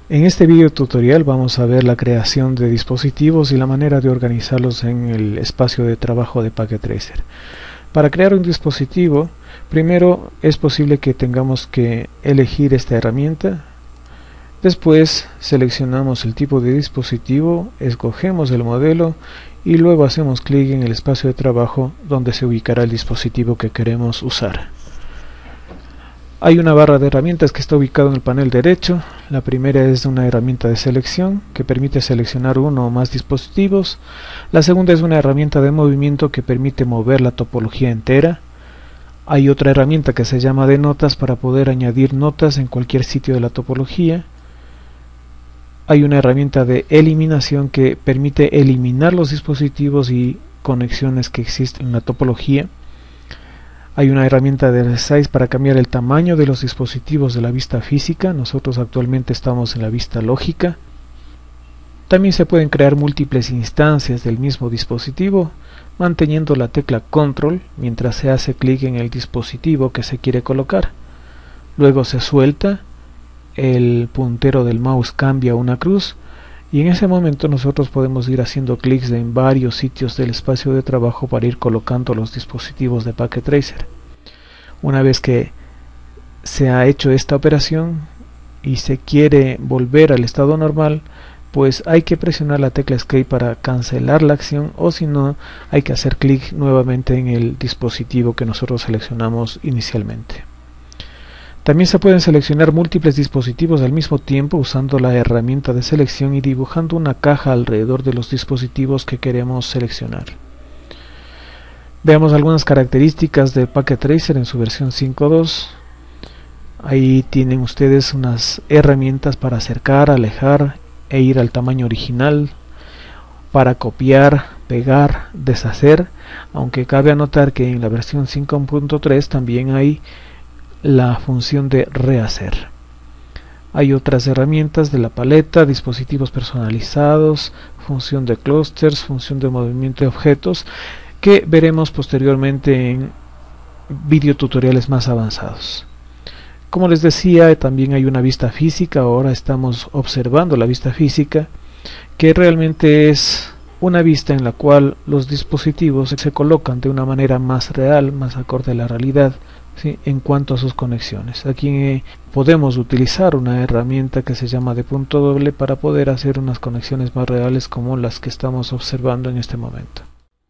En este video tutorial vamos a ver la creación de dispositivos y la manera de organizarlos en el espacio de trabajo de Packet Tracer. Para crear un dispositivo, primero es posible que tengamos que elegir esta herramienta. Después seleccionamos el tipo de dispositivo, escogemos el modelo y luego hacemos clic en el espacio de trabajo donde se ubicará el dispositivo que queremos usar. Hay una barra de herramientas que está ubicada en el panel derecho. La primera es una herramienta de selección que permite seleccionar uno o más dispositivos. La segunda es una herramienta de movimiento que permite mover la topología entera. Hay otra herramienta que se llama de notas para poder añadir notas en cualquier sitio de la topología. Hay una herramienta de eliminación que permite eliminar los dispositivos y conexiones que existen en la topología. Hay una herramienta de resize para cambiar el tamaño de los dispositivos de la vista física. Nosotros actualmente estamos en la vista lógica. También se pueden crear múltiples instancias del mismo dispositivo, manteniendo la tecla Control mientras se hace clic en el dispositivo que se quiere colocar. Luego se suelta, el puntero del mouse cambia a una cruz y en ese momento nosotros podemos ir haciendo clics en varios sitios del espacio de trabajo para ir colocando los dispositivos de Packet Tracer. Una vez que se ha hecho esta operación y se quiere volver al estado normal, pues hay que presionar la tecla Escape para cancelar la acción, o si no, hay que hacer clic nuevamente en el dispositivo que nosotros seleccionamos inicialmente. También se pueden seleccionar múltiples dispositivos al mismo tiempo usando la herramienta de selección y dibujando una caja alrededor de los dispositivos que queremos seleccionar. Veamos algunas características de Packet Tracer en su versión 5.2. Ahí tienen ustedes unas herramientas para acercar, alejar e ir al tamaño original, para copiar, pegar, deshacer, aunque cabe anotar que en la versión 5.3 también hay la función de rehacer. Hay otras herramientas de la paleta, dispositivos personalizados, función de clusters, función de movimiento de objetos, que veremos posteriormente en videotutoriales más avanzados. Como les decía, también hay una vista física. Ahora estamos observando la vista física, que realmente es una vista en la cual los dispositivos se colocan de una manera más real, más acorde a la realidad, ¿sí?, en cuanto a sus conexiones. Aquí podemos utilizar una herramienta que se llama de punto doble para poder hacer unas conexiones más reales como las que estamos observando en este momento.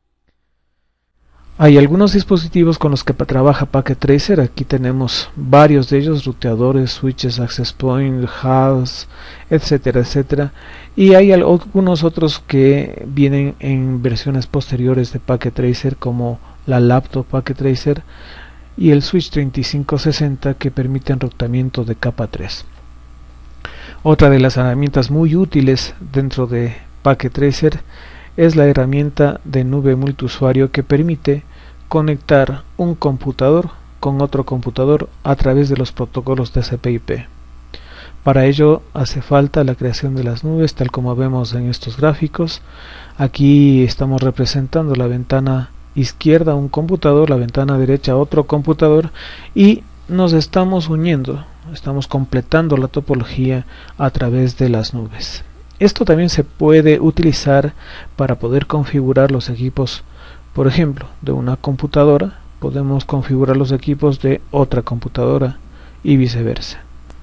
Hay algunos dispositivos con los que trabaja Packet Tracer. Aquí tenemos varios de ellos: ruteadores, switches, access point, hubs, etcétera, etcétera. Y hay algunos otros que vienen en versiones posteriores de Packet Tracer, como la laptop Packet Tracer y el switch 3560, que permite enrutamiento de capa 3. Otra de las herramientas muy útiles dentro de Packet Tracer es la herramienta de nube multiusuario, que permite conectar un computador con otro computador a través de los protocolos TCP/IP. Para ello hace falta la creación de las nubes, tal como vemos en estos gráficos. Aquí estamos representando la ventana izquierda un computador, la ventana derecha otro computador, y nos estamos uniendo, estamos completando la topología a través de las nubes. Esto también se puede utilizar para poder configurar los equipos, por ejemplo, de una computadora. Podemos configurar los equipos de otra computadora y viceversa.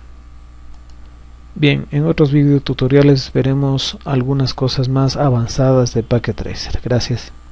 Bien, en otros videotutoriales veremos algunas cosas más avanzadas de Packet Tracer. Gracias.